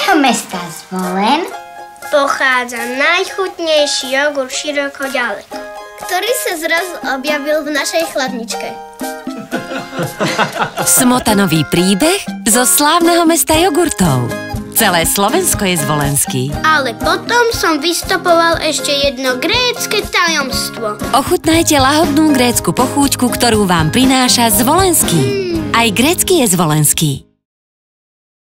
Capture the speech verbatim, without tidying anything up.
mesta Zvolen pochádza najchutnejší jogurt široko ďaleko, ktorý sa zrazu objavil v našej chladničke. Smotanový príbeh zo slávneho mesta jogurtov. Celé Slovensko je zvolenský. Ale potom som vystopoval ešte jedno grécke tajomstvo. Ochutnajte lahodnú grécku pochúťku, ktorú vám prináša Zvolenský. Mm. Aj grécky je zvolenský.